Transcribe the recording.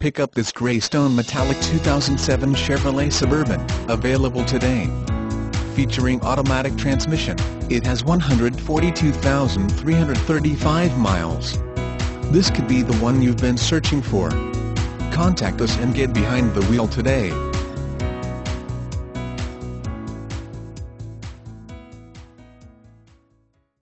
Pick up this Greystone Metallic 2007 Chevrolet Suburban, available today. Featuring automatic transmission, it has 142,335 miles. This could be the one you've been searching for. Contact us and get behind the wheel today.